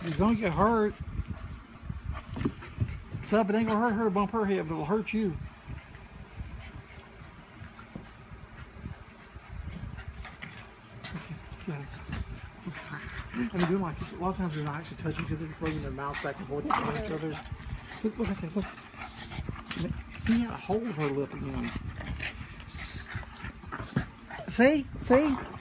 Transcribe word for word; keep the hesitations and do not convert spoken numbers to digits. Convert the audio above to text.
You're gonna get hurt. Sup, it ain't gonna hurt her, bump her head, but it'll hurt you. And they're doing like this. A lot of times they're not actually touching because they're just rubbing their mouths back and forth at each other. Look, look at that, look. He had a hold of her lip again. See? See?